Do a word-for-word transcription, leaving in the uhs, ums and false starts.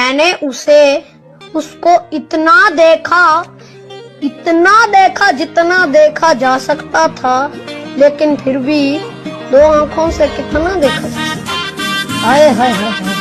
मैंने उसे उसको इतना देखा इतना देखा जितना देखा जा सकता था, लेकिन फिर भी दो आंखों से कितना देखा जा सकता। हाय हाय हाय।